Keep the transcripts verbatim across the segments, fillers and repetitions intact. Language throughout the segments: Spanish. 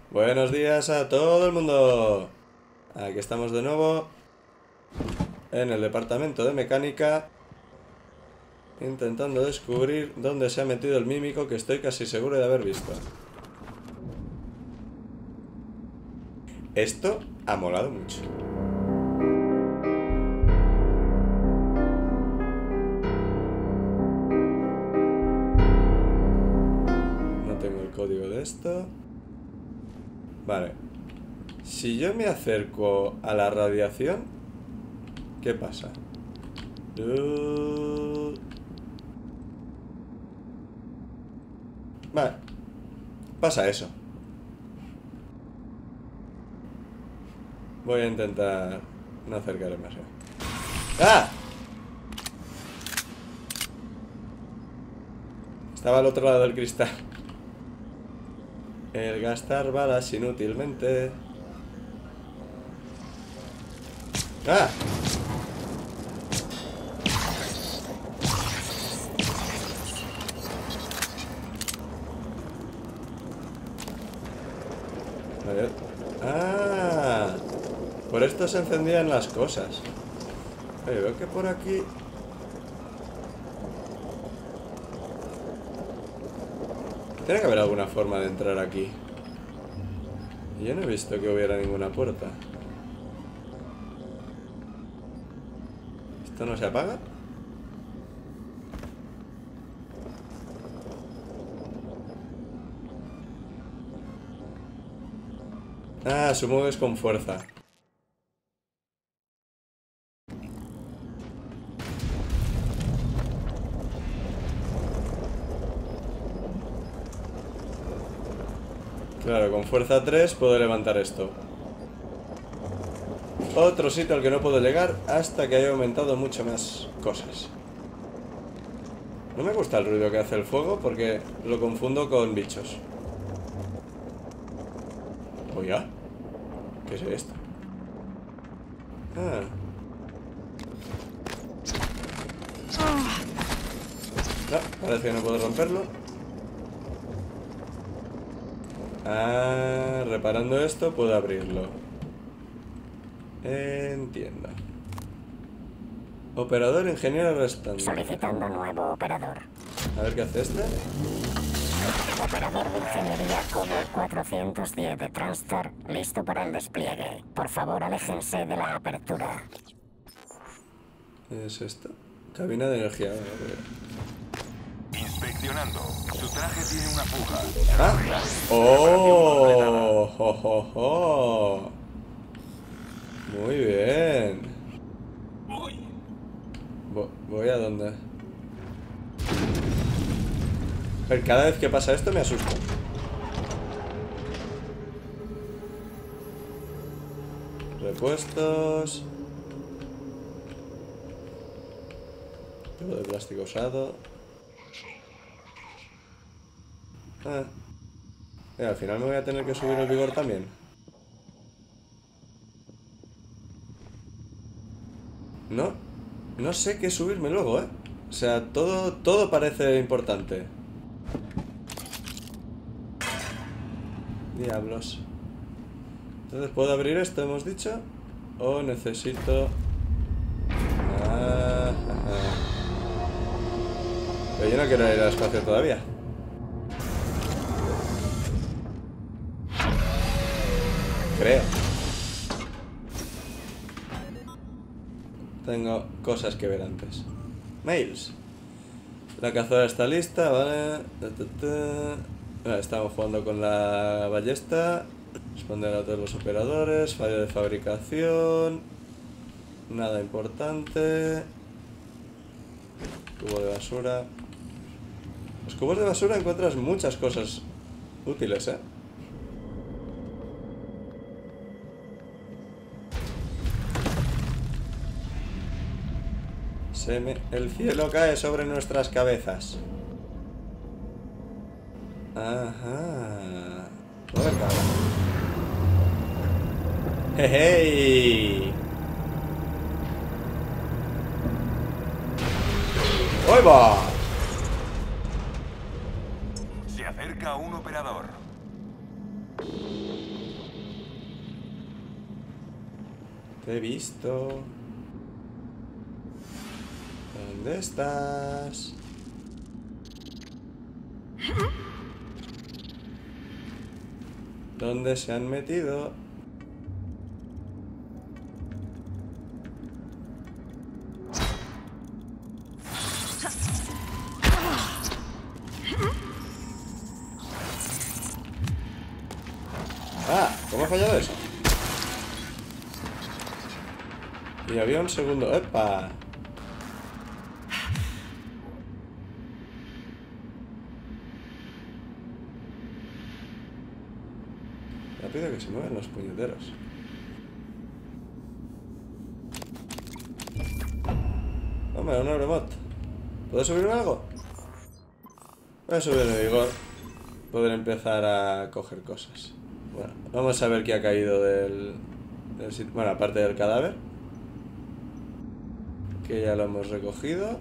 Buenos días a todo el mundo. Aquí estamos de nuevo en el departamento de mecánica, intentando descubrir dónde se ha metido el mímico que estoy casi seguro de haber visto. Esto ha molado mucho. No tengo el código de esto. Vale. Si yo me acerco a la radiación, ¿qué pasa? Uh... Vale. Pasa eso. Voy a intentar no acercar demasiado. ¡Ah! Estaba al otro lado del cristal. El gastar balas inútilmente. ¡Ah! A ver. ¡Ah! Por esto se encendían las cosas. Oye, veo que por aquí... Tiene que haber alguna forma de entrar aquí. Yo no he visto que hubiera ninguna puerta. ¿Esto no se apaga? Ah, supongo que es con fuerza. Claro, con fuerza tres puedo levantar esto. Otro sitio al que no puedo llegar hasta que haya aumentado mucho más cosas. No me gusta el ruido que hace el fuego porque lo confundo con bichos. Oye, ¿qué es esto? Ah. No, parece que no puedo romperlo. Ah, reparando esto puedo abrirlo. Entiendo. Operador ingeniero restante. Solicitando nuevo operador. A ver qué hace este. Operador de ingeniería como cuatrocientos diez de Transtar, listo para el despliegue. Por favor, aléjense de la apertura. ¿Qué es esto? Cabina de energía. Inspeccionando. Su traje tiene una fuga. ¡Ah! ¡Oh! ¡Oh, oh, oh! Muy bien. Vo- ¿Voy a dónde? A ver, cada vez que pasa esto me asusto. Repuestos. Tubo de plástico usado. Ah. Mira, al final me voy a tener que subir el vigor también. No, no sé qué subirme luego, ¿eh? O sea, todo, todo parece importante. Diablos. Entonces, ¿puedo abrir esto, hemos dicho? O necesito... Ah, ajá. Pero yo no quiero ir al espacio todavía. Creo. Tengo cosas que ver antes. Mails. La cazadora está lista, vale. Ta, ta, ta. Vale, estamos jugando con la ballesta. Responder a todos los operadores. Fallo de fabricación. Nada importante. Cubo de basura. Los cubos de basura encuentras muchas cosas útiles, ¿eh? Se me... El cielo cae sobre nuestras cabezas. Ajá. Joder, cabrón. ¡Hey! ¡Ahí va! Se acerca un operador. Te he visto. ¿Dónde estás? ¿Dónde se han metido? Ah, ¿cómo ha fallado eso? Y había un segundo. ¡Epa! Rápido que se mueven los puñeteros. Hombre, un Euromod. ¿Puedo subirme algo? Voy a subirme vigor. Poder empezar a coger cosas. Bueno, vamos a ver qué ha caído del, del sitio. Bueno, aparte del cadáver, que ya lo hemos recogido.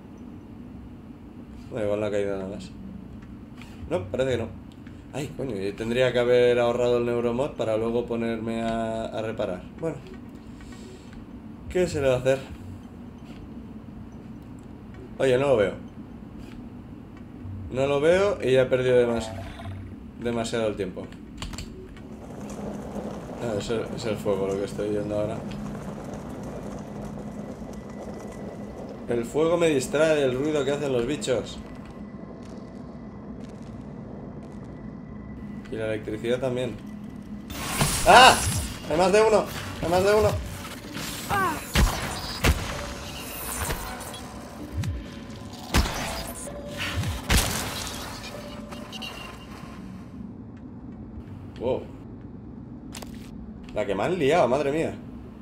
Bueno, igual no ha caído nada más. No, parece que no. Ay, coño, yo tendría que haber ahorrado el neuromod para luego ponerme a, a reparar. Bueno, ¿qué se le va a hacer? Oye, no lo veo. No lo veo y ya he perdido demas demasiado el tiempo. Ah, es, el, es el fuego lo que estoy viendo ahora. El fuego me distrae del ruido que hacen los bichos. Y la electricidad también. ¡Ah! Hay más de uno. Hay más de uno. Wow. La que me han liado, madre mía.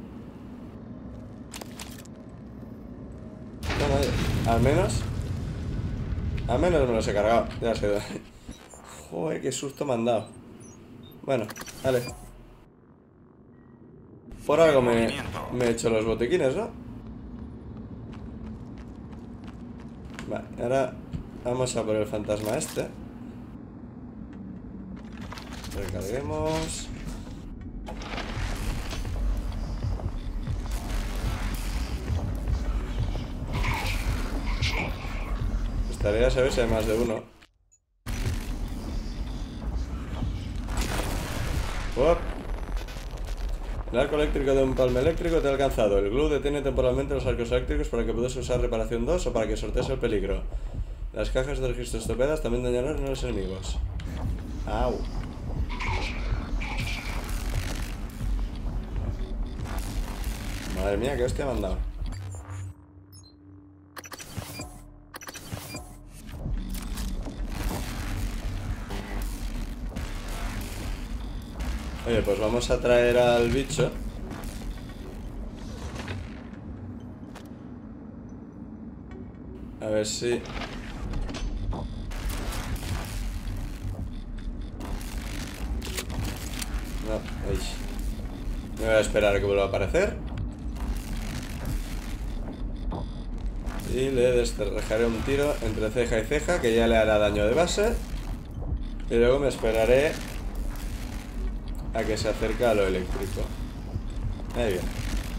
Bueno, al menos Al menos me los he cargado. Ya se da. Joder, qué susto me han dado. Bueno, vale. Por algo me, me he hecho los botiquines, ¿no? Vale, ahora vamos a por el fantasma este. Recarguemos. Estaría saber si hay más de uno. Up. El arco eléctrico de un palme eléctrico te ha alcanzado. El glue detiene temporalmente los arcos eléctricos para que puedas usar reparación dos o para que sortees el peligro. Las cajas de registro estropeadas también dañarán a los enemigos. Au. Madre mía, qué hostia me han dado. Oye, pues vamos a traer al bicho. A ver si... No, ay. Me voy a esperar a que vuelva a aparecer. Y le desterrejaré un tiro entre ceja y ceja, que ya le hará daño de base. Y luego me esperaré a que se acerque a lo eléctrico. Ahí bien.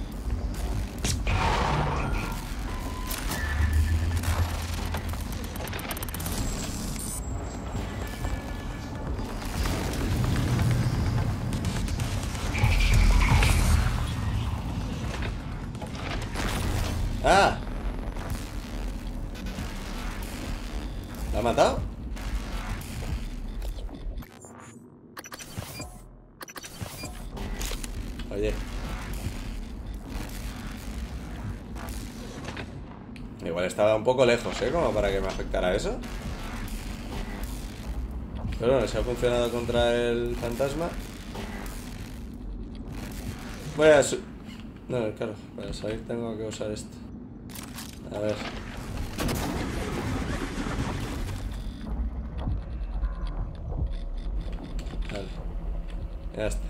¡Ah! ¿La ha matado? Oye. Igual estaba un poco lejos, ¿eh? Como para que me afectara eso. Pero bueno, si ha funcionado contra el fantasma. Voy a... Su no, claro, para salir tengo que usar esto. A ver. Vale. Ya está.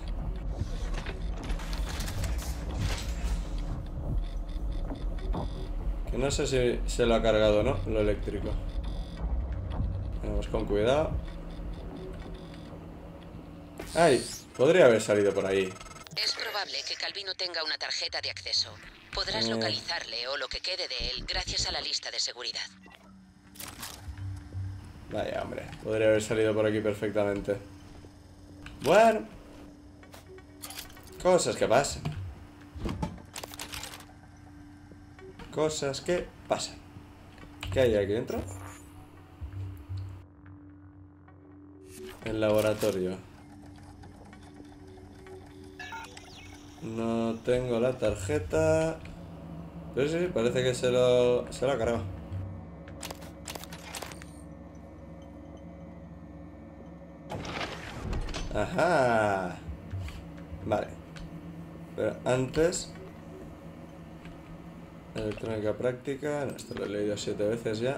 Que no sé si se lo ha cargado o no, lo eléctrico. Vamos con cuidado. ¡Ay! Podría haber salido por ahí. Es probable que Calvino tenga una tarjeta de acceso. Podrás Eh. localizarle o lo que quede de él gracias a la lista de seguridad. Vaya, hombre. Podría haber salido por aquí perfectamente. Bueno. Cosas que pasan. Cosas que pasan. ¿Qué hay aquí dentro? El laboratorio. No tengo la tarjeta. Pero sí, parece que se lo, se lo ha cargado. Ajá. Vale. Pero antes... Electrónica práctica. No, esto lo he leído siete veces ya.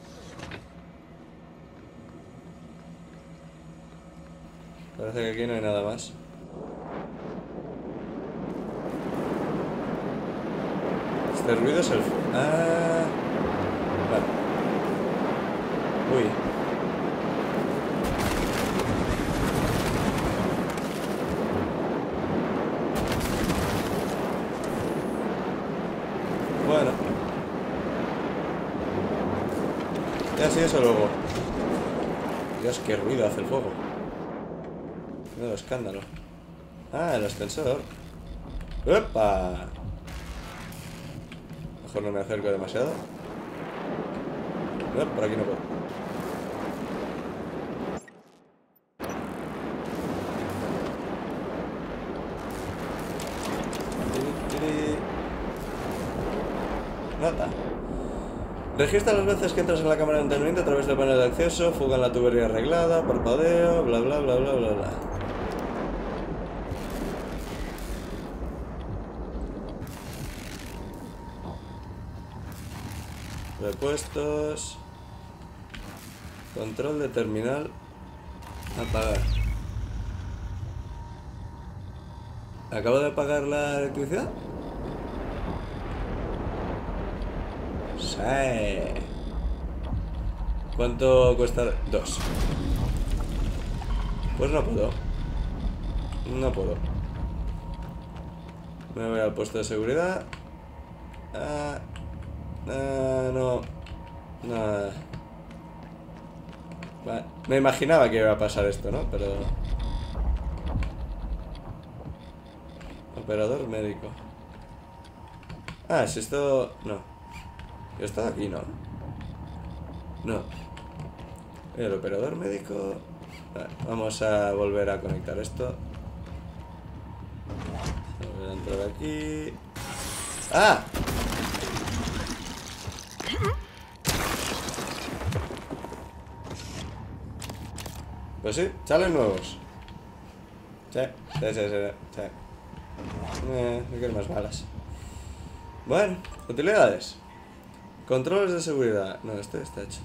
Parece que aquí no hay nada más. Este ruido es el... Ah... Vale. Uy. Bueno. Ya sí, eso luego. Dios, qué ruido hace el fuego. Nuevo escándalo. Ah, el ascensor. ¡Opa! Mejor no me acerco demasiado. No, por aquí no puedo. Nota. Registra las veces que entras en la cámara de entrenamiento a través del panel de acceso, fuga en la tubería arreglada, parpadeo, bla bla bla bla bla bla. Repuestos. Control de terminal. Apagar. ¿Acabo de apagar la electricidad? Sí. ¿Cuánto cuesta? Dos. Pues no puedo. No puedo. Me voy al puesto de seguridad. Ah, ah, no. Nada. Vale. Me imaginaba que iba a pasar esto, ¿no? Pero... Operador médico. Ah, si esto... No. Yo estaba aquí, ¿no? No. El operador médico... Vale, vamos a volver a conectar esto. Voy a entrar aquí... ¡Ah! Pues sí, salen nuevos. Sí, sí, sí, sí, sí. Eh, no quiero más balas. Bueno, utilidades. Controles de seguridad. No, este está hecho.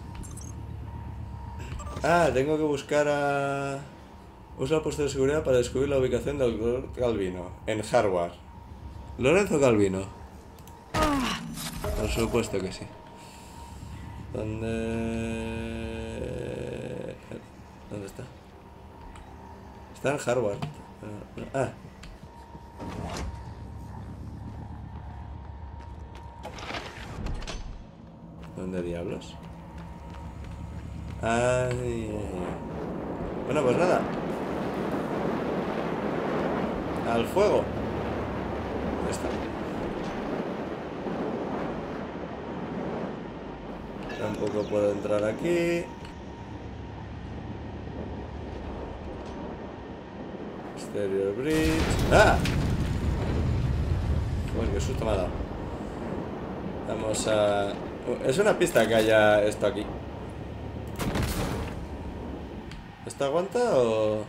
Ah, tengo que buscar a... Usa el puesto de seguridad para descubrir la ubicación del doctor Calvino en Harvard. Lorenzo Calvino. Por supuesto que sí. ¿Dónde... ¿Dónde está? Está en Harvard. Ah. ¿Dónde diablos? Ay. Bueno, pues nada. Al fuego. Ya está. Tampoco puedo entrar aquí. Exterior bridge. ¡Ah! Joder, qué susto me ha dado. Vamos a... Es una pista que haya esto aquí. ¿Esto aguanta o...?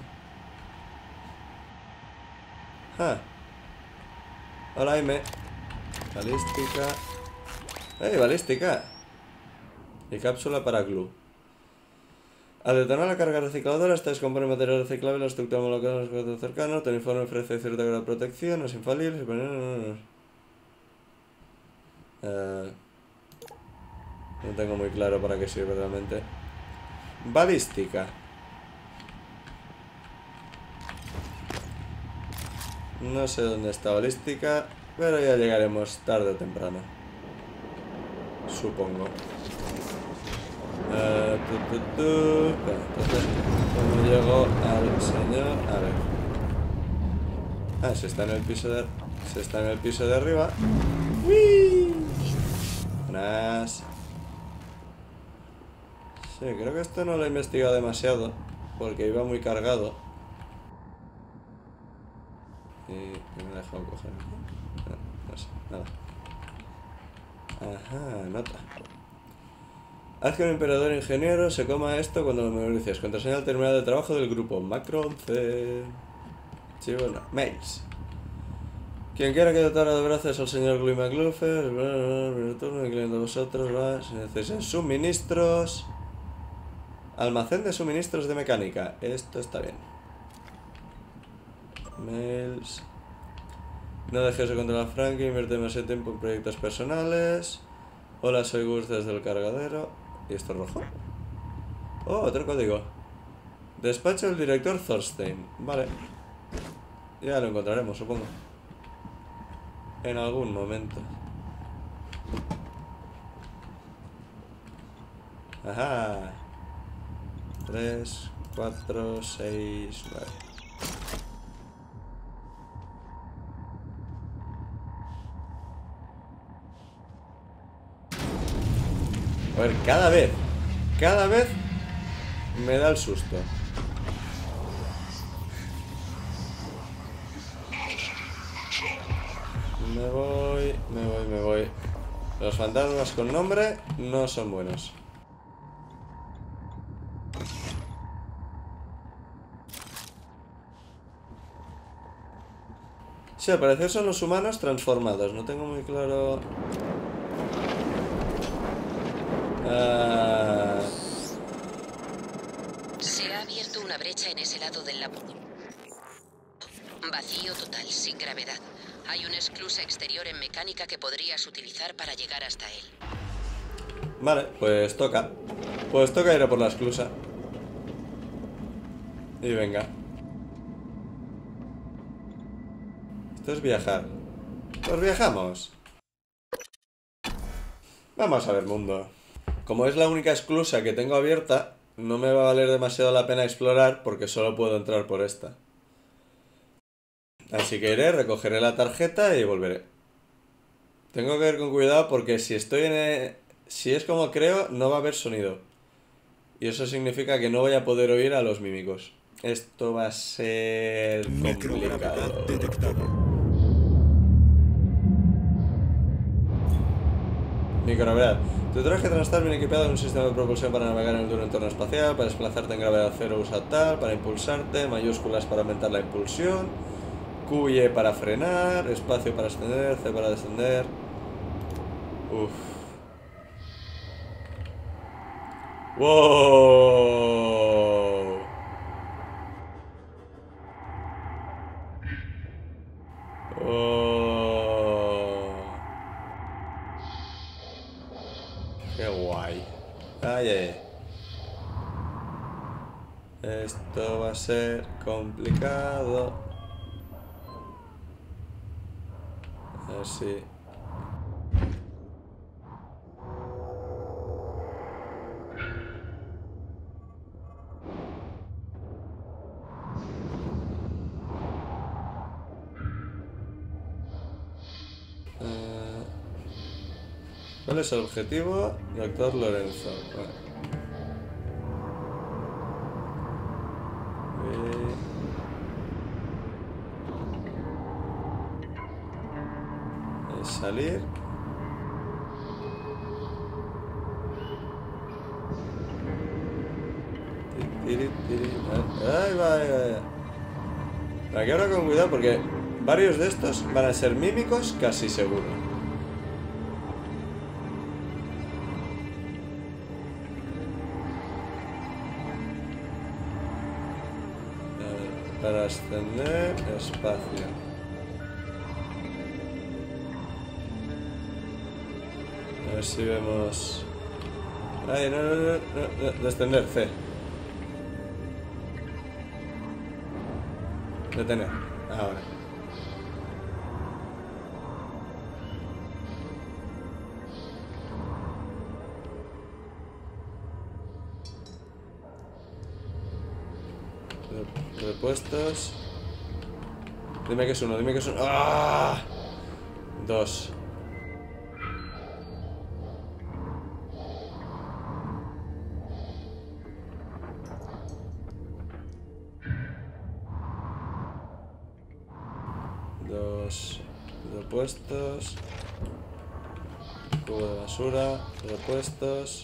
Ah. Hola, Aime. Balística. ¡Ey, balística! Y cápsula para glue. Al detonar la carga recicladora, esta descompone material reciclable, la estructura molecular en los cuadros cercanos, el uniforme ofrece cierto grado de protección, no es infalible, no, no, no. Uh, no tengo muy claro para qué sirve realmente. Balística. No sé dónde está balística, pero ya llegaremos tarde o temprano. Supongo. Uh, tu, tu, tu. Entonces, cuando llego al señor... A ver. Ah, se está en el piso de... Se está en el piso de arriba. ¡Uy! Buenas. Sí, creo que esto no lo he investigado demasiado, porque iba muy cargado. Y me he dejado coger. No, no sé, nada. Ajá, nota. Haz que un emperador ingeniero se coma esto cuando lo memorices. Contraseña al terminal de trabajo del grupo. Macro once. Sí, bueno. Mails. Quien quiera que dotara de brazos al señor Gluy McLuffer. Turno, incluyendo vosotros. Va. Si necesitan suministros. Almacén de suministros de mecánica. Esto está bien. Mails. No dejes de controlar a Frankie. Invierte demasiado tiempo en proyectos personales. Hola, soy Gus desde el cargadero. ¿Y esto es rojo? Oh, otro código. Despacho del director Thorstein. Vale. Ya lo encontraremos, supongo. En algún momento. Ajá. Tres, cuatro, seis, nueve. A ver, cada vez, cada vez me da el susto. Me voy, me voy, me voy. Los fantasmas con nombre no son buenos. Sí, al parecer son los humanos transformados. No tengo muy claro... Uh... Se ha abierto una brecha en ese lado del laburo. Vacío total, sin gravedad. Hay una esclusa exterior en mecánica que podrías utilizar para llegar hasta él. Vale, pues toca. Pues toca ir a por la esclusa. Y venga. Esto es viajar. Pues viajamos. Vamos a ver mundo. Como es la única esclusa que tengo abierta, no me va a valer demasiado la pena explorar porque solo puedo entrar por esta. Así que iré, recogeré la tarjeta y volveré. Tengo que ir con cuidado porque si estoy en... El... Si es como creo, no va a haber sonido. Y eso significa que no voy a poder oír a los mímicos. Esto va a ser complicado. Microgravedad. Tu traje Transtar viene equipado con un sistema de propulsión para navegar en el duro entorno espacial. Para desplazarte en gravedad cero usa tal. Para impulsarte, mayúsculas para aumentar la impulsión. Q y E para frenar. Espacio para ascender, C para descender. Uff. Wow. Oh. Qué guay. Ay, ay. Esto va a ser complicado. A ver si... ¿Cuál es el objetivo? Doctor Lorenzo. Bueno. Y... salir. Tiri, tiri. Ay, vaya. Aquí ahora con cuidado porque varios de estos van a ser mímicos casi seguro. Para ascender, espacio. A ver si vemos... Ay, no, no, no, no, descender, C. Detener, ahora. Repuestos. Dime que es uno, dime que es uno. ¡Ah! Dos. Dos repuestos. Cubo de basura. Repuestos.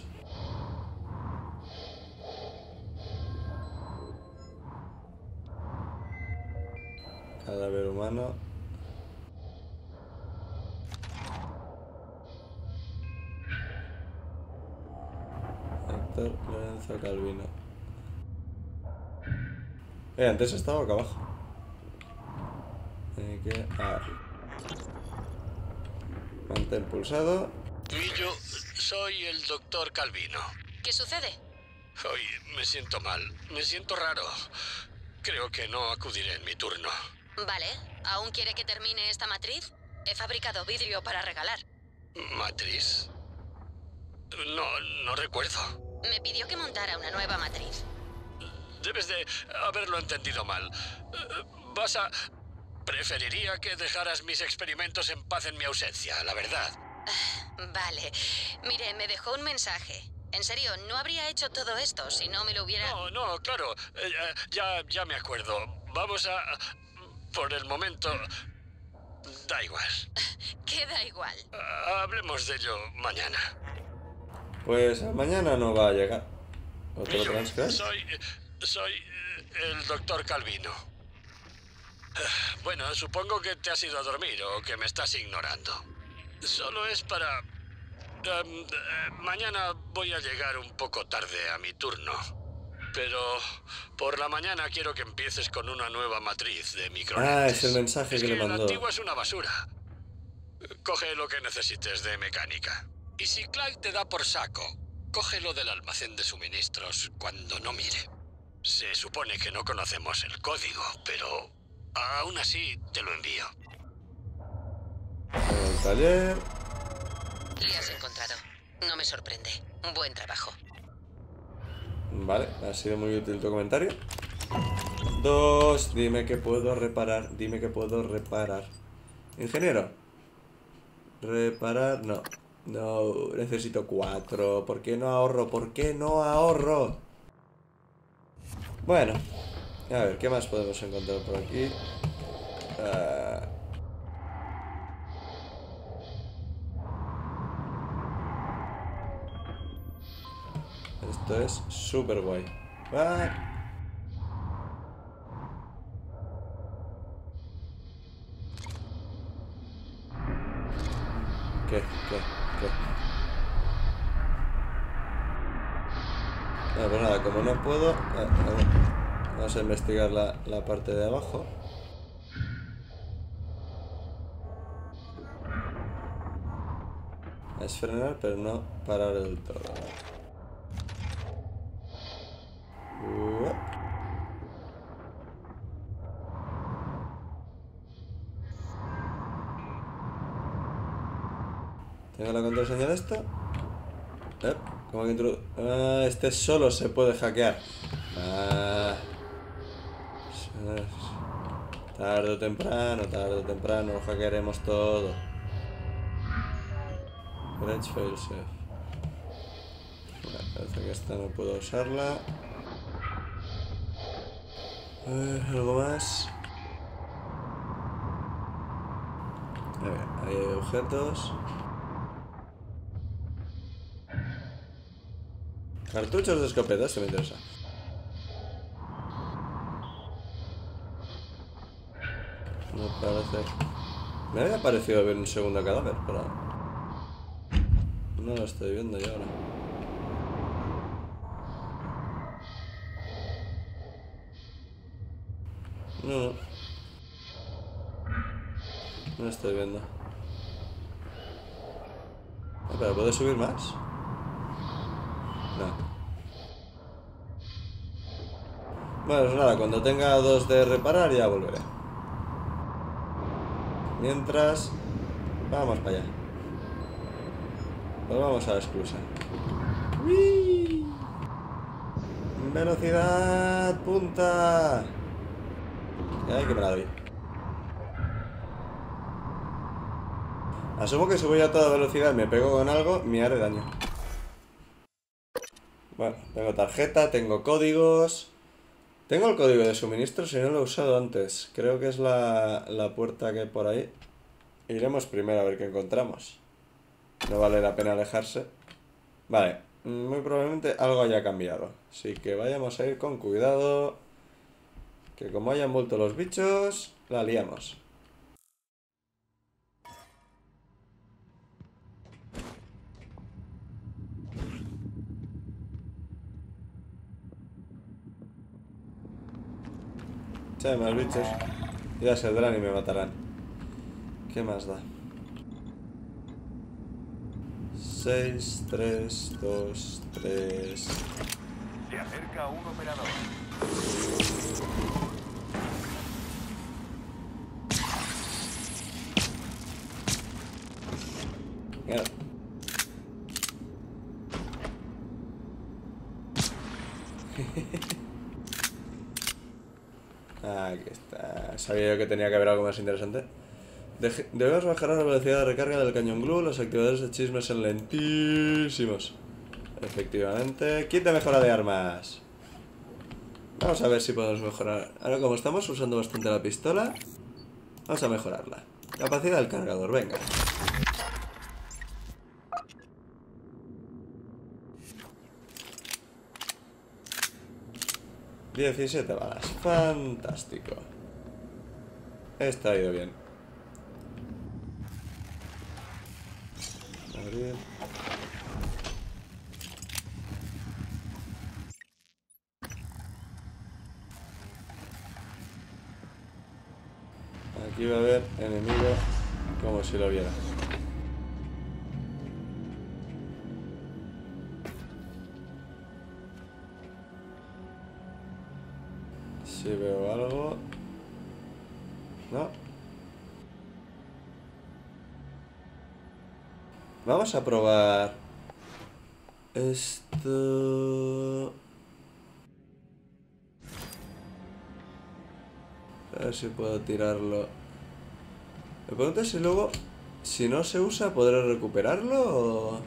Cadáver humano. Héctor Lorenzo Calvino. Eh, antes estaba acá abajo. Hay que... A ver. Mantén pulsado. Millo, soy el doctor Calvino. ¿Qué sucede? Hoy me siento mal, me siento raro. Creo que no acudiré en mi turno. Vale, ¿aún quiere que termine esta matriz? He fabricado vidrio para regalar. ¿Matriz? No, no recuerdo. Me pidió que montara una nueva matriz. Debes de haberlo entendido mal. Vas a... Preferiría que dejaras mis experimentos en paz en mi ausencia, la verdad. Vale. Mire, me dejó un mensaje. En serio, no habría hecho todo esto si no me lo hubiera... No, no, claro. Eh, ya, ya me acuerdo. Vamos a... Por el momento... Da igual. ¿Qué da igual? Hablemos de ello mañana. Pues mañana no va a llegar. ¿Otro Yo transfer? soy... Soy el doctor Calvino. Bueno, supongo que te has ido a dormir o que me estás ignorando. Solo es para... Um, uh, mañana voy a llegar un poco tarde a mi turno. Pero por la mañana quiero que empieces con una nueva matriz de microlentes. Ah, es el mensaje es que, que le mandó. La antigua es una basura. Coge lo que necesites de mecánica. Y si Clyde te da por saco, cógelo del almacén de suministros cuando no mire. Se supone que no conocemos el código, pero aún así te lo envío. En el taller. Le has encontrado. No me sorprende. Buen trabajo. Vale, ha sido muy útil tu comentario. Dos, dime que puedo reparar. Dime que puedo reparar. Ingeniero. Reparar, no. No, necesito cuatro. ¿Por qué no ahorro? ¿Por qué no ahorro? Bueno, a ver, ¿qué más podemos encontrar por aquí? Uh... Esto es súper guay. ¡Ah! ¿Qué? ¿Qué? ¿Qué? No, pues nada, como no puedo... A ver, vamos a investigar la, la parte de abajo. Es frenar, pero no parar del todo. Uh. ¿Tengo la contraseña de esto? ¿Eh? ¿Cómo que introdu... Ah, este solo se puede hackear. Ah. Tarde o temprano, tarde o temprano lo hackearemos todo. Bridge failsafe. Vale, parece que esta no puedo usarla. Eh, ¿algo más? A ver, ahí hay objetos. Cartuchos de escopeta, se me interesa. No parece... Me había parecido ver un segundo cadáver, pero... no lo estoy viendo yo ahora. No, no. No lo estoy viendo. Ah, pero ¿puedo subir más? No. Bueno, pues nada, cuando tenga dos de reparar ya volveré. Mientras, vamos para allá. Pues vamos a la esclusa. ¡Uy! Velocidad, punta. Ay, que me la doy. Asumo que si voy a toda velocidad y me pego con algo, me haré daño. Bueno, tengo tarjeta, tengo códigos. Tengo el código de suministro si no lo he usado antes. Creo que es la, la puerta que hay por ahí. Iremos primero a ver qué encontramos. No vale la pena alejarse. Vale, muy probablemente algo haya cambiado. Así que vayamos a ir con cuidado. Que como hayan vuelto los bichos, la liamos. Si hay más bichos, ya saldrán y me matarán. ¿Qué más da? seis, tres, dos, tres. Se acerca un operador. Mira. Aquí está. Sabía yo que tenía que haber algo más interesante. Deje Debemos bajar la velocidad de recarga del cañón glue. Los activadores de chisme son lentísimos. Efectivamente. Kit de mejora de armas. Vamos a ver si podemos mejorar. Ahora como estamos usando bastante la pistola, vamos a mejorarla. Capacidad del cargador, venga. diecisiete balas. Fantástico. Esto ha ido bien. Abrir. Aquí va a haber enemigo como si lo viera. Si veo algo... No. Vamos a probar... Esto... A ver si puedo tirarlo. Me pregunto si luego, si no se usa, ¿podré recuperarlo o...?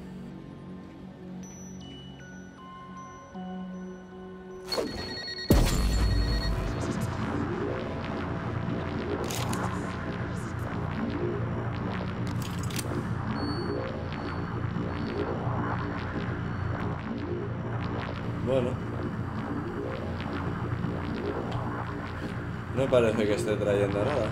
Bueno. No parece que esté trayendo nada.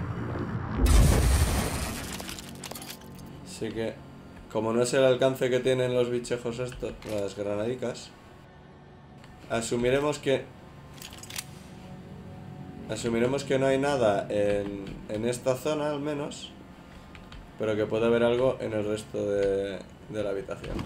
Así que, como no es el alcance que tienen los bichejos estos, las granadicas, asumiremos que... Asumiremos que no hay nada en, en esta zona, al menos, pero que puede haber algo en el resto de, de la habitación.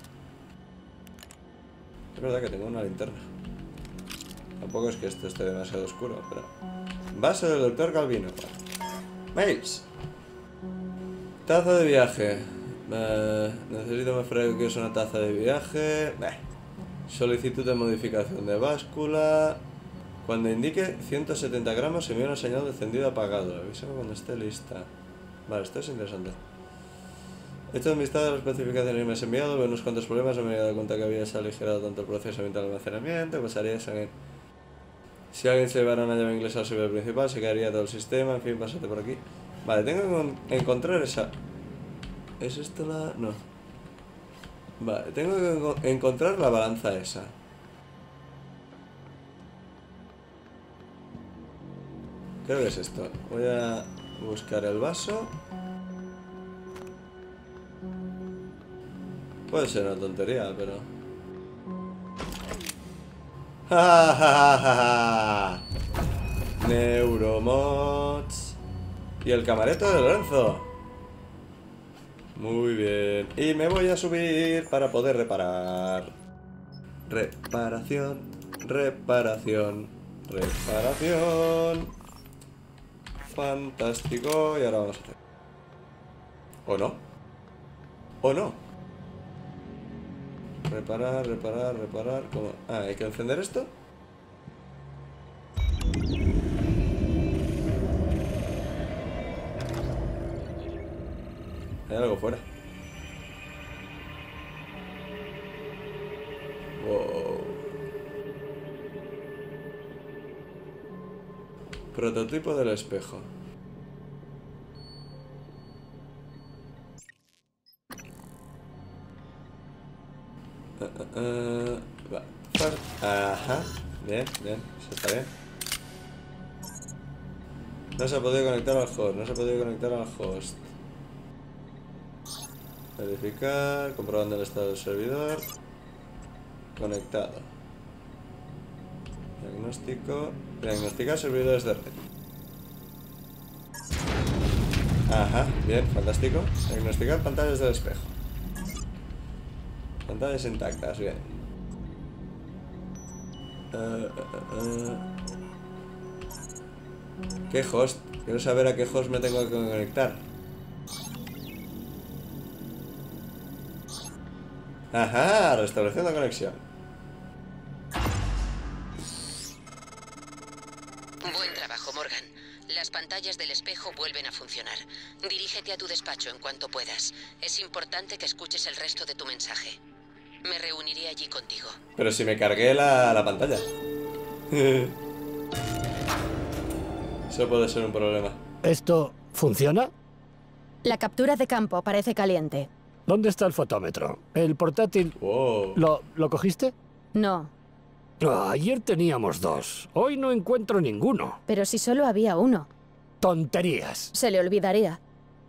Es verdad que tengo una linterna. Tampoco es que esto esté demasiado oscuro, pero... Base del doctor Calvino. Mails. Taza de viaje. Uh, necesito mostrar que es una taza de viaje. Bah. Solicitud de modificación de báscula. Cuando indique ciento setenta gramos se envía una señal de encendido apagado. Avísame cuando esté lista. Vale, esto es interesante. He hecho un vistazo de las especificaciones y me has enviado. Veo unos cuantos problemas. No me había dado cuenta que habías aligerado tanto el procesamiento del almacenamiento. Pasaría eso en... Si alguien se llevara una llave inglesa al servidor principal, se quedaría todo el sistema. En fin, pásate por aquí. Vale, tengo que encontrar esa... ¿Es esto la...? No. Vale, tengo que encontrar la balanza esa. Creo que es esto. Voy a buscar el vaso. Puede ser una tontería, pero... ¡Ja, ja, ja, ja, ja! Neuromods. Y el camareto de Lorenzo. Muy bien. Y me voy a subir para poder reparar. Reparación. Reparación. Reparación. Fantástico. Y ahora vamos a hacer. ¿O no? ¿O no? Reparar, reparar, reparar. ¿Cómo? Ah, hay que encender esto. Hay algo fuera. Wow. Prototipo del espejo. Uh, uh, uh, va. Ajá. Bien, bien. Eso está bien. No se ha podido conectar al host. No se ha podido conectar al host. Verificar. Comprobando el estado del servidor. Conectado. Diagnóstico. Diagnosticar servidores de red. Ajá, bien, fantástico. Diagnosticar pantallas del espejo. Pantallas intactas, bien. Uh, uh, uh. ¿Qué host? Quiero saber a qué host me tengo que conectar. Ajá, restauración de conexión. Buen trabajo, Morgan. Las pantallas del espejo vuelven a funcionar. Dirígete a tu despacho en cuanto puedas. Es importante que escuches el resto de tu mensaje. Me reuniré allí contigo. Pero si me cargué la, la pantalla. Eso puede ser un problema. ¿Esto funciona? La captura de campo parece caliente. ¿Dónde está el fotómetro? ¿El portátil? Wow. ¿Lo, ¿lo cogiste? No, Ah, ayer teníamos dos. Hoy no encuentro ninguno. pero si solo había uno, Tonterías. se le olvidaría.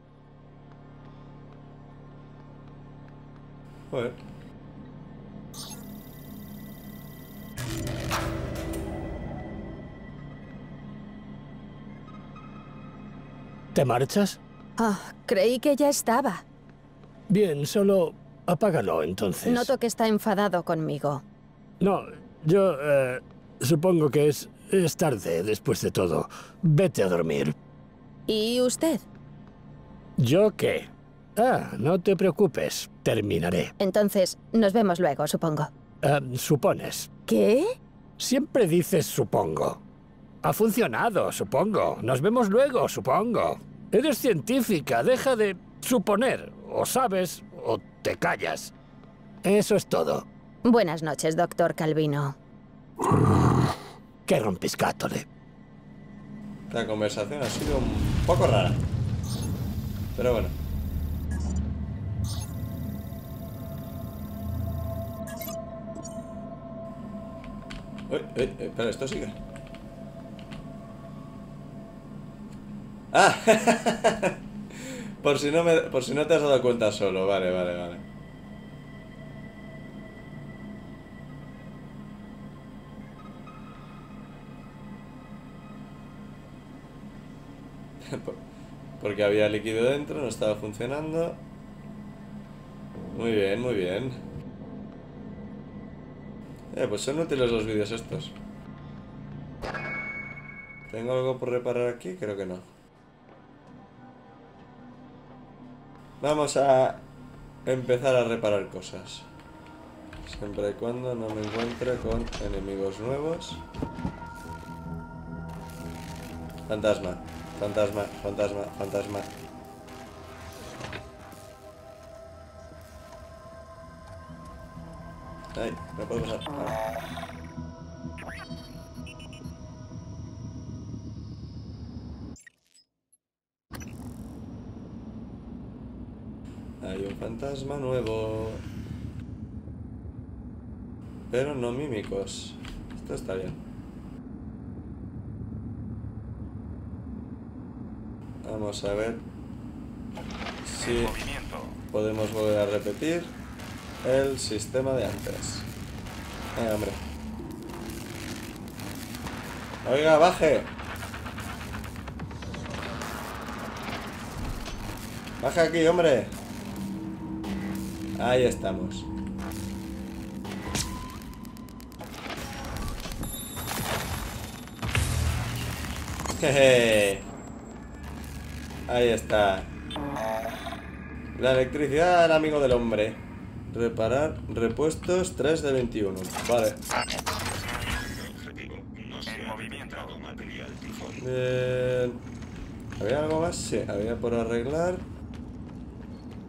Joder. ¿Te marchas? Ah, creí que ya estaba. Bien, solo apágalo entonces. Noto que está enfadado conmigo. No, yo eh, supongo que es, es tarde después de todo. Vete a dormir. ¿Y usted? ¿Yo qué? Ah, no te preocupes. Terminaré. Entonces, nos vemos luego, supongo. Eh, supones. ¿Qué? Siempre dices supongo. Ha funcionado, supongo. Nos vemos luego, supongo. Eres científica, deja de suponer. O sabes, o te callas. Eso es todo. Buenas noches, doctor Calvino. Qué rompiscátole. La conversación ha sido un poco rara. Pero bueno. Uy, uy, uy, espera, esto sigue. Ah, por si no me, por si no te has dado cuenta solo, vale, vale, vale. Porque había líquido dentro, no estaba funcionando. Muy bien, muy bien. Eh, pues son útiles los vídeos estos. ¿Tengo algo por reparar aquí? Creo que no. Vamos a empezar a reparar cosas. Siempre y cuando no me encuentre con enemigos nuevos. Fantasma, fantasma, fantasma, fantasma. Ay, no puedo pasar. Ah. Hay un fantasma nuevo. Pero no mímicos. Esto está bien. Vamos a ver si podemos volver a repetir el sistema de antes. Eh, hombre. Oiga, baje. Baja aquí, hombre. Ahí estamos. Jeje. Ahí está. La electricidad al amigo del hombre. Reparar repuestos tres de veintiuno. Vale. Bien. ¿Había algo más? Sí, había por arreglar.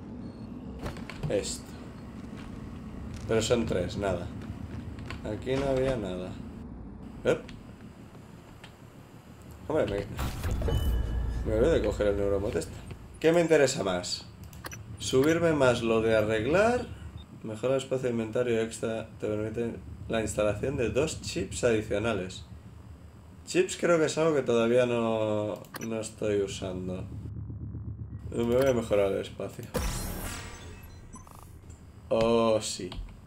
Esto. Pero son tres, nada. Aquí no había nada. ¿Eh? Hombre, me... me olvidé de coger el neuromod este. ¿Qué me interesa más? Subirme más lo de arreglar. Mejora el espacio de inventario extra. Te permite la instalación de dos chips adicionales. Chips creo que es algo que todavía no, no estoy usando. Me voy a mejorar el espacio. Oh, sí.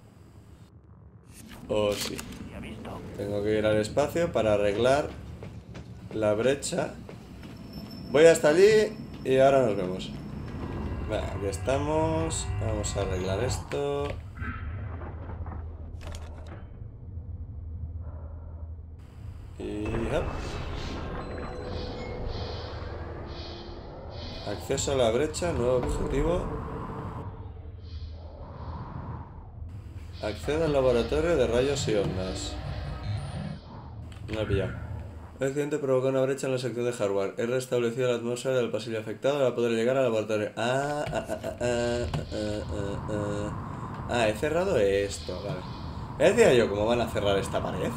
Oh, sí. Tengo que ir al espacio para arreglar la brecha. Voy hasta allí y ahora nos vemos. Vale, aquí estamos. Vamos a arreglar esto. Y... hop. Acceso a la brecha, nuevo objetivo. Accede al laboratorio de rayos y ondas. No he pillado. El accidente provocó una brecha en la sección de hardware. He restablecido la atmósfera del pasillo afectado para poder llegar al laboratorio. Ah, ah, ah, ah, ah, ah, ah, ah. Ah, he cerrado esto, vale. Decía yo cómo van a cerrar esta pared.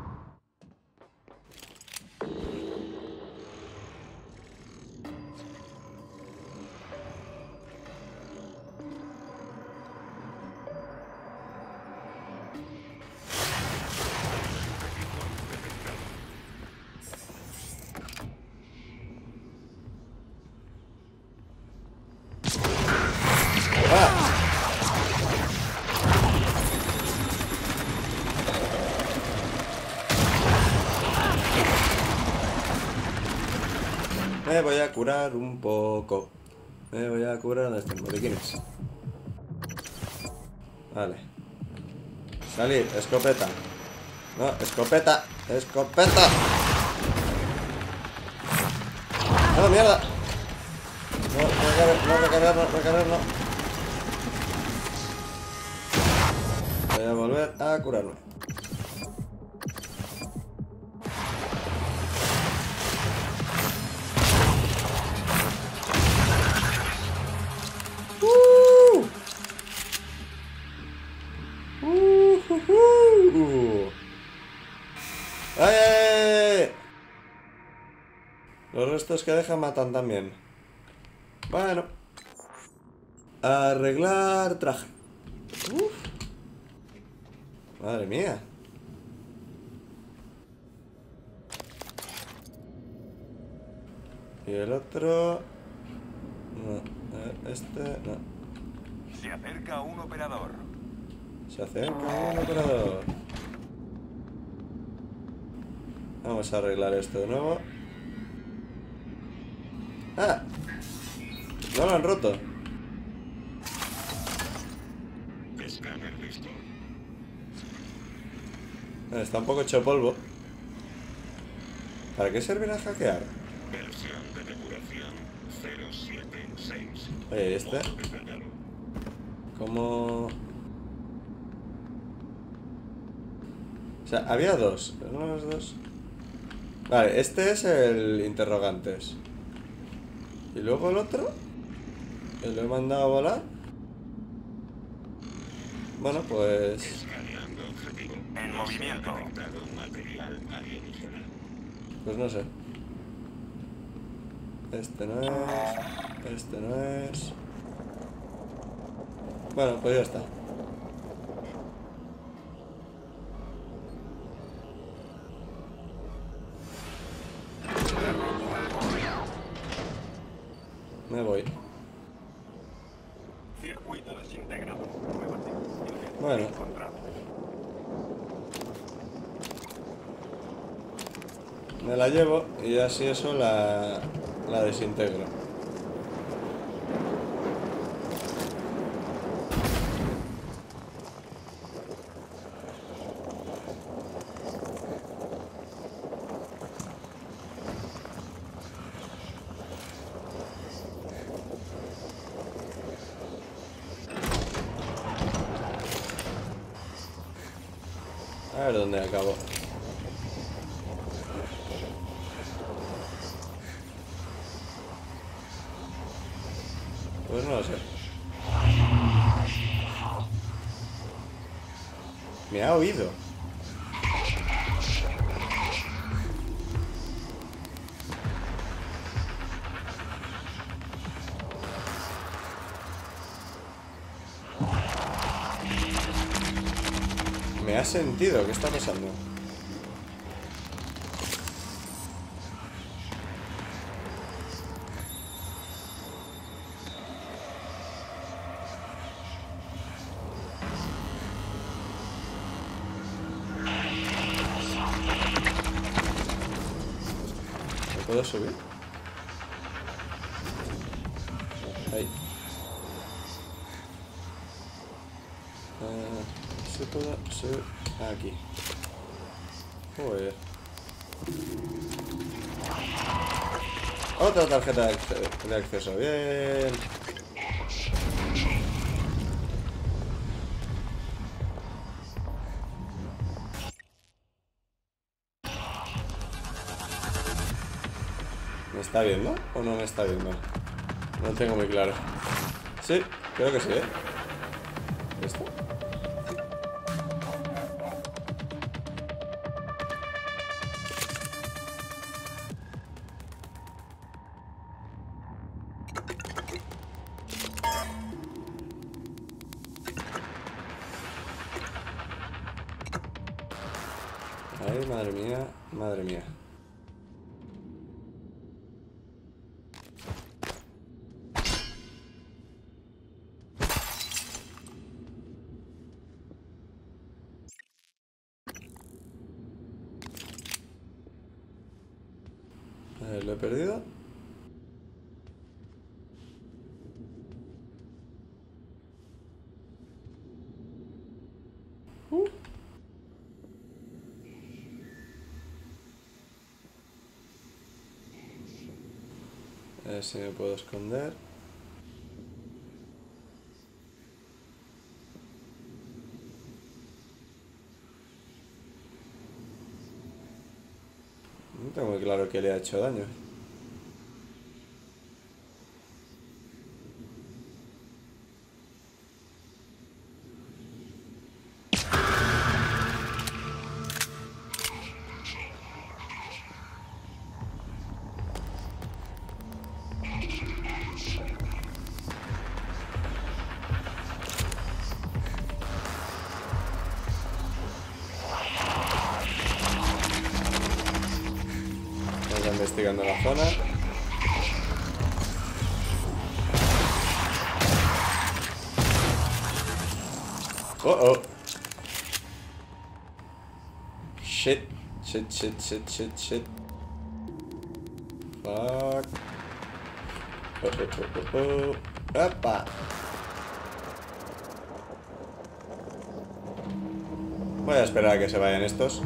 Me voy a curar un poco. Me voy a curar. ¿Dónde están botiquines? Vale. Salir, escopeta. No, escopeta. Escopeta. ¡No, mierda! No, recargar, no, recargar, no, recargar, no. Voy a volver a curarme. ¡Ay! Los restos que dejan matan también. Bueno. Arreglar traje. Uf. Madre mía. Y el otro... no. Este... no. Se acerca un operador. Se acerca un operador. Vamos a arreglar esto de nuevo. ¡Ah! No lo han roto. Está un poco hecho polvo. ¿Para qué servirá hackear? Oye, ¿y este? ¿Cómo...? O sea, había dos. ¿Uno de los dos? Vale, este es el interrogantes. ¿Y luego el otro? ¿Que lo he mandado a volar? Bueno, pues... En movimiento. Pues no sé. Este no es... Este no es... Bueno, pues ya está. Me voy. Circuito desintegrado. Bueno. Me la llevo y así eso la, la desintegro. A ver dónde acabo. Pues no lo sé. Me ha oído. Me ha sentido. ¿Qué está pasando? ¿Puedo subir? Ahí. Uh, ¿Se puedo subir? Aquí. Joder. Otra tarjeta de, acce de acceso. Bien. ¿Me está viendo o no me está viendo? No lo tengo muy claro. Sí, creo que sí, ¿eh? ¿Esto? Ay, madre mía, madre mía. A ver, ¿lo he perdido? Uh. A ver si me puedo esconder. No tengo muy claro que le ha hecho daño. Investigando la zona. Oh oh. Shit. Shit, shit, shit, shit, shit. Fuck. Oh, oh, oh, oh, oh. Opa. Voy a esperar a que se vayan estos.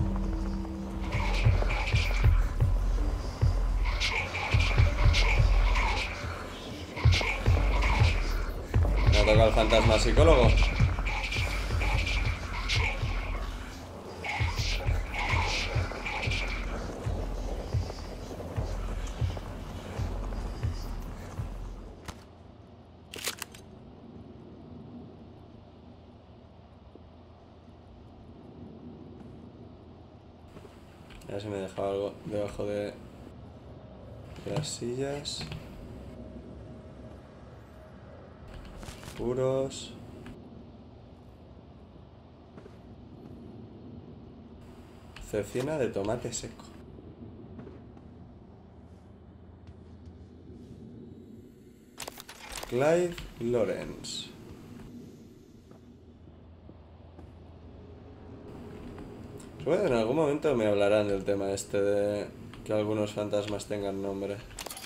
Toca el fantasma psicólogo. A ver si me he dejado algo debajo de las sillas. Puros. Cecina de tomate seco. Clive Lawrence. Supongo que en algún momento me hablarán del tema este de que algunos fantasmas tengan nombre.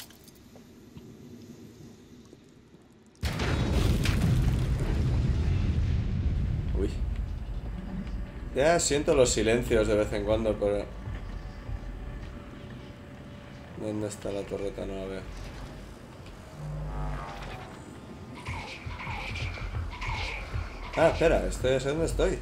Uy. Ya siento los silencios de vez en cuando, pero... ¿Dónde está la torreta? No la veo. Ah, espera, estoy, ya sé dónde estoy.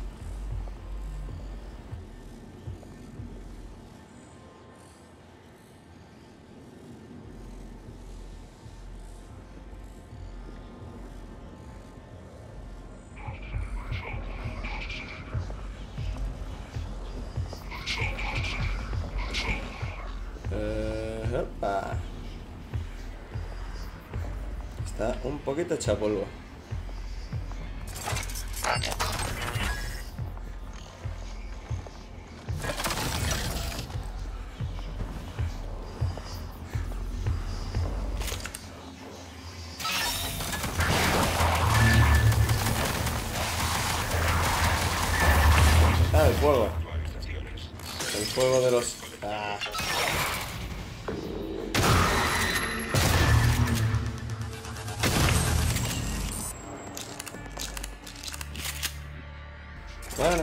Está un poquito hecha polvo. Ah, el fuego. El fuego de los... Ah. Bueno.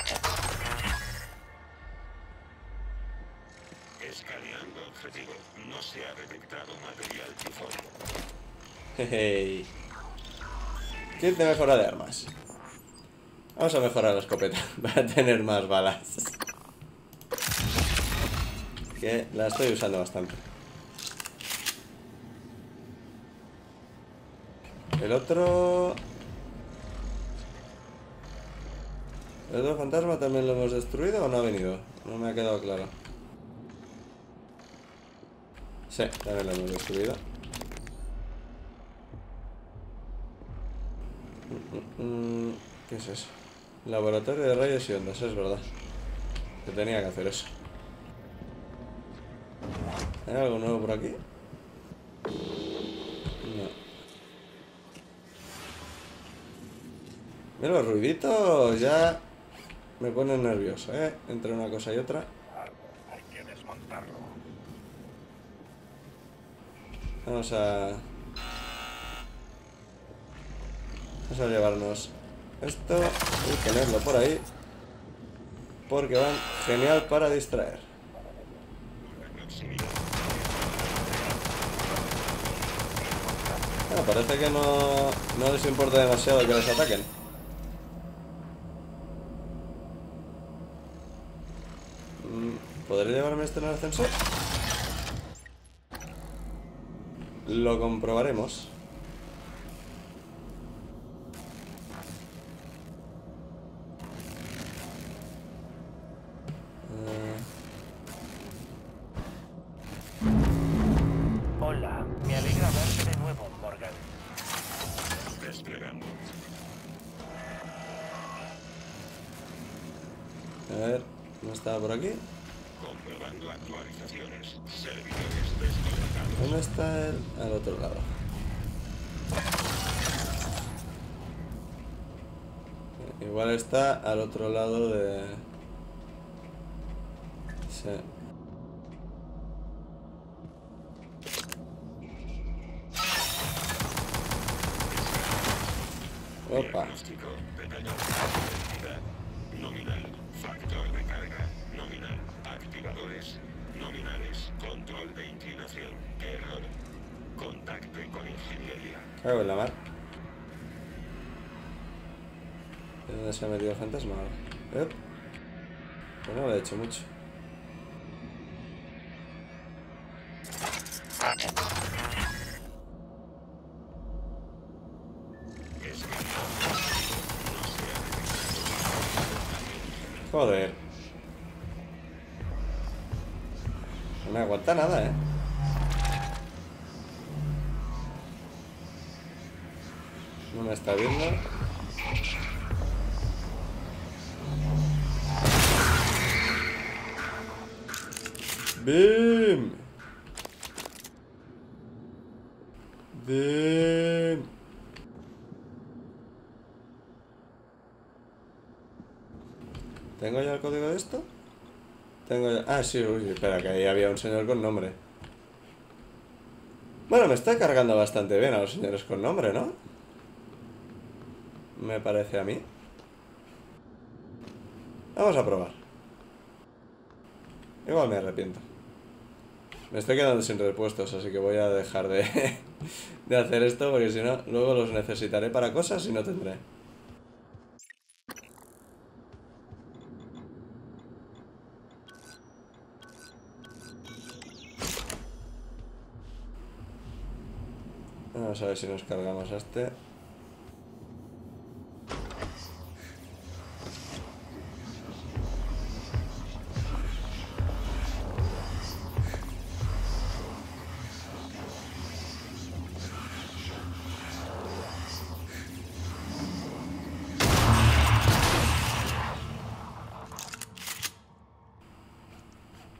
Escaneando objetivo. No se ha detectado material tifón. Hey. Kit de mejora de armas. Vamos a mejorar la escopeta para tener más balas. Que la estoy usando bastante. El otro... ¿El otro fantasma también lo hemos destruido o no ha venido? No me ha quedado claro. Sí, también lo hemos destruido. ¿Qué es eso? Laboratorio de rayos y ondas, es verdad. Que tenía que hacer eso. ¿Hay algo nuevo por aquí? No. Mira, los ruiditos ya me ponen nervioso, ¿eh? Entre una cosa y otra. Hay que desmontarlo. Vamos a... Vamos a llevarnos esto y ponerlo por ahí. Porque van genial para distraer. Bueno, parece que no, no les importa demasiado que les ataquen. ¿Podré llevarme esto en el ascensor? Lo comprobaremos. Hola, me alegra verte de nuevo, Morgan. Desplegando. A ver, ¿no estaba por aquí? Comprobando actualizaciones. Servidores desconectados. ¿Dónde está el...? Al otro lado. Igual está al otro lado de... Sí. Opa. Diagnóstico detallado. Identidad nominal. Factor de carga nominal. Activadores nominales. Control de inclinación. Error. Contacte con ingeniería. Cago en la mar. ¿De dónde se ha metido el fantasma ahora? ¿Eh? Pues no lo he hecho mucho. Joder. No me aguanta nada, eh. No me está viendo. ¡Bim! ¡Bim! ¿Tengo ya el código de esto? Tengo ya... Ah, sí, uy, espera, que ahí había un señor con nombre. Bueno, me está cargando bastante bien a los señores con nombre, ¿no? Me parece a mí. Vamos a probar. Igual me arrepiento. Me estoy quedando sin repuestos, así que voy a dejar de, de hacer esto, porque si no, luego los necesitaré para cosas y no tendré. Vamos a ver si nos cargamos a este.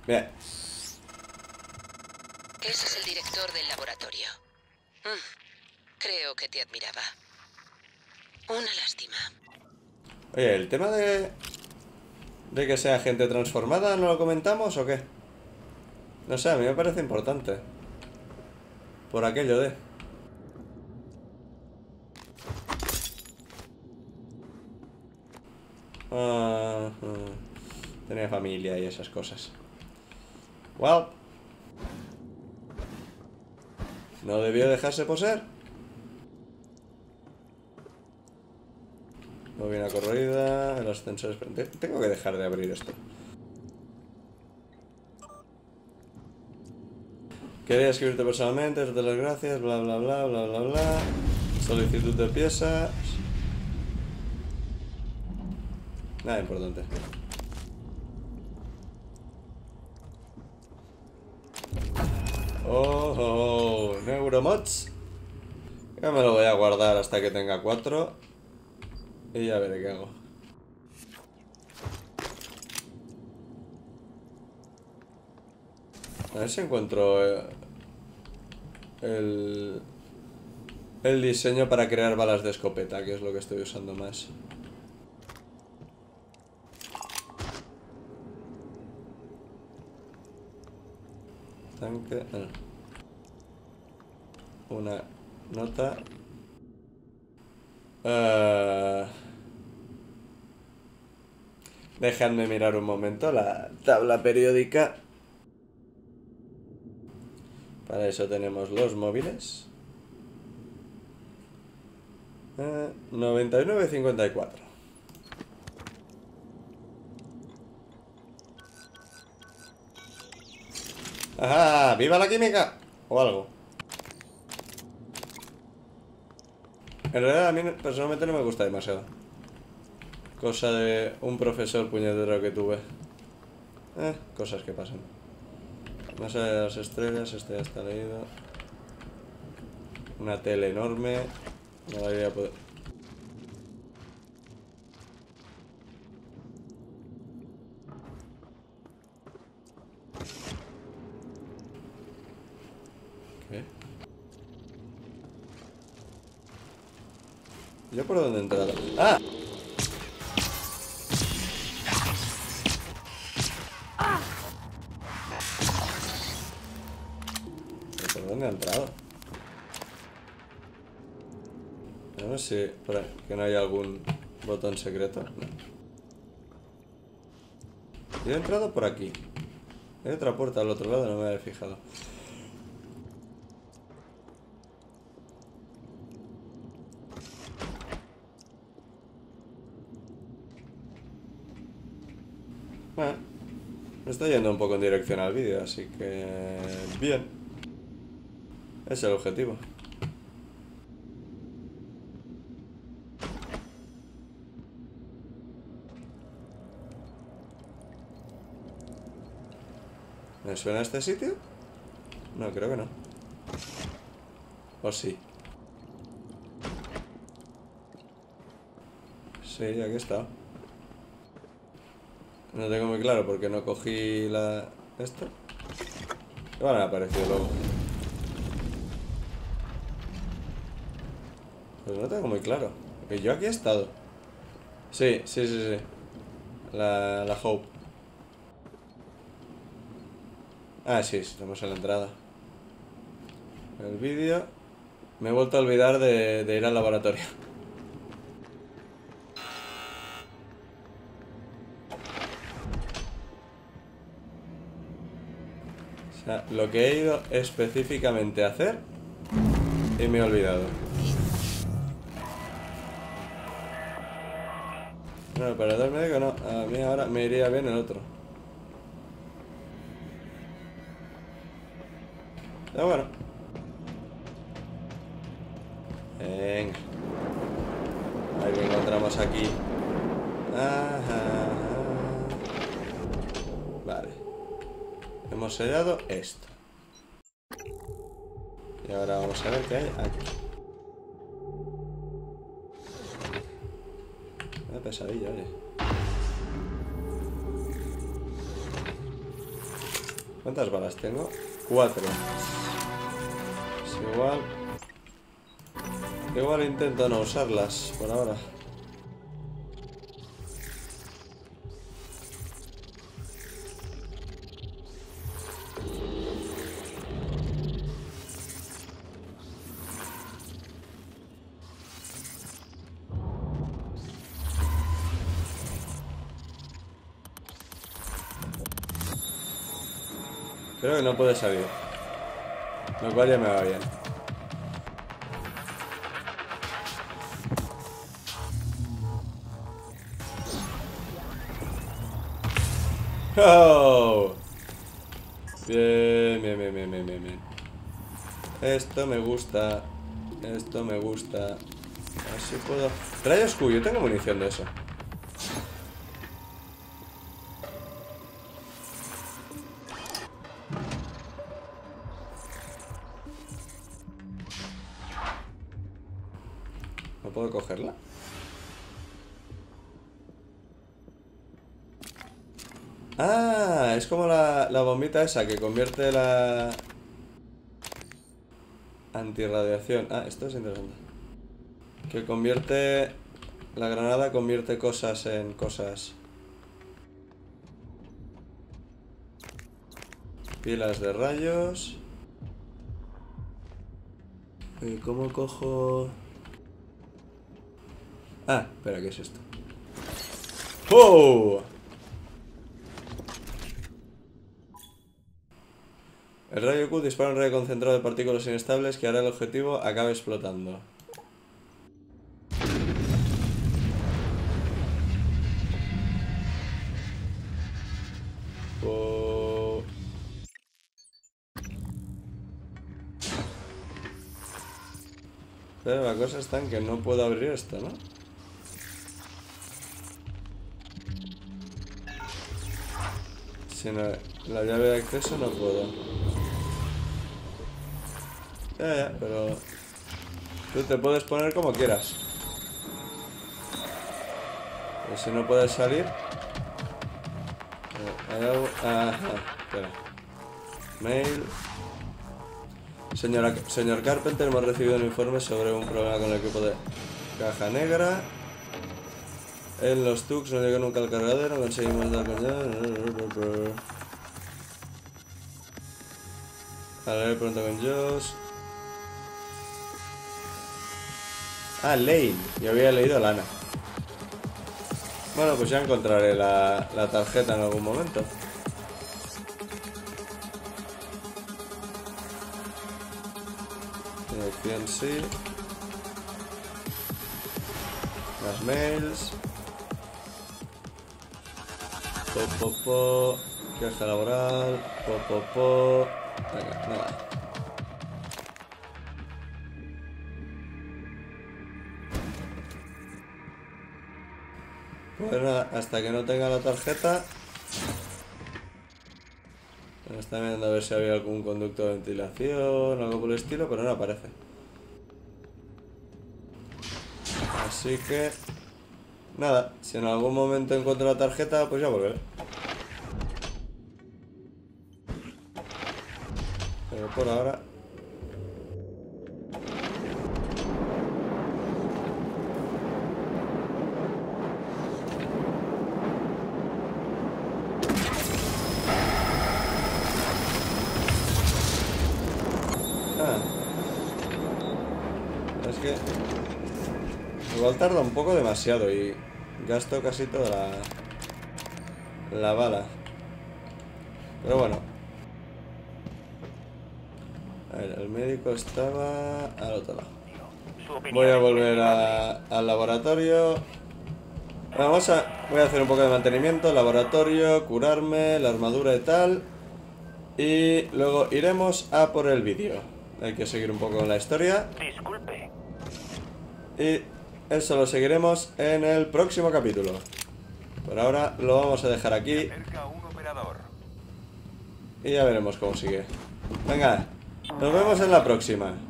Bien. Ese es el director del laboratorio. Mm, creo que te admiraba. Una lástima. Oye, el tema de... de que sea gente transformada, ¿no lo comentamos o qué? No sé, a mí me parece importante. Por aquello de... Ah, uh, tener familia y esas cosas. Wow. ¿No debió dejarse poseer? Bobina corroída, el ascensor... Tengo que dejar de abrir esto. Quería escribirte personalmente, darte las gracias, bla bla bla bla bla bla. Solicitud de piezas. Nada importante. Oh, oh, Neuromods. Ya me lo voy a guardar hasta que tenga cuatro. Y ya veré qué hago. A ver si encuentro el, el diseño para crear balas de escopeta, que es lo que estoy usando más. Tanque... Ah, no. Una nota. Uh, dejadme mirar un momento la tabla periódica. Para eso tenemos los móviles. Uh, noventa y nueve cincuenta y cuatro. ¡Ajá! ¡Viva la química! O algo. En realidad a mí personalmente no me gusta demasiado. Cosa de un profesor puñetero que tuve. Eh, cosas que pasan. Más allá de las estrellas, este ya está leído. Una tele enorme. No la voy a poder... ¿Qué? ¿Yo por dónde he entrado? ¡Ah! ¿Por dónde he entrado? No sé si por ahí, que no hay algún botón secreto. No. Yo he entrado por aquí. Hay otra puerta al otro lado, no me había fijado. Bueno, me estoy yendo un poco en dirección al vídeo, así que... bien. Es el objetivo. ¿Me suena este sitio? No, creo que no. ¿O sí? Sí, aquí está. No tengo muy claro porque no cogí la... esto. Bueno, me ha aparecido luego. Pues no tengo muy claro. Porque yo aquí he estado. Sí, sí, sí, sí. La, la Hope. Ah, sí, estamos en la entrada. El vídeo. Me he vuelto a olvidar de, de ir al laboratorio. O sea, lo que he ido específicamente a hacer y me he olvidado. No, el operador médico no. A mí ahora me iría bien el otro. Pero bueno. Venga. A ver qué encontramos aquí. Ajá. Vale. Hemos sellado esto. Y ahora vamos a ver qué hay aquí. Una pesadilla, oye. ¿Cuántas balas tengo? Cuatro. Es igual. Igual intento no usarlas por ahora. Creo que no puede salir. Lo cual ya me va bien. ¡Oh! Bien, bien, bien, bien, bien, bien, bien. Esto me gusta. Esto me gusta. Así puedo... Rayos Q, yo tengo munición de eso. ¿No puedo cogerla? Ah, es como la, la bombita esa que convierte la... Antirradiación. Ah, esto es interesante. Que convierte... La granada convierte cosas en cosas. Pilas de rayos. ¿Y cómo cojo...? Ah, espera, ¿qué es esto? ¡Oh! El rayo Q dispara un rayo concentrado de partículas inestables que hará el objetivo acabe explotando. Oh. Pero la cosa está en que no puedo abrir esto, ¿no? Sin la, la llave de acceso no puedo. Ya, ya, pero... Tú te puedes poner como quieras. Pero si no puedes salir... Hay algo... Ajá, espera. Mail... Señora, señor Carpenter, hemos recibido un informe sobre un problema con el equipo de Caja Negra. En los Tux no llegó nunca al cargadero, conseguimos dar con ya. Hablaré pronto con Josh. Ah, Lane. Yo había leído Lana. Bueno, pues ya encontraré la, la tarjeta en algún momento. Dirección sí. Las mails. Po, po, po. Queja laboral. Po, po, po. Venga, nada. Pues nada, hasta que no tenga la tarjeta. Me está mirando a ver si había algún conducto de ventilación, algo por el estilo, pero no aparece. Así que... Nada, si en algún momento encuentro la tarjeta, pues ya volveré. Pero por ahora... Ah. Es que... Igual tarda un poco demasiado y gasto casi toda la, la bala. Pero bueno. A ver, el médico estaba al otro lado. Voy a volver a, al laboratorio. Vamos a... Voy a hacer un poco de mantenimiento. Laboratorio, curarme, la armadura y tal. Y luego iremos a por el vídeo. Hay que seguir un poco con la historia. Disculpe. Y eso lo seguiremos en el próximo capítulo. Por ahora lo vamos a dejar aquí. Y ya veremos cómo sigue. Venga, nos vemos en la próxima.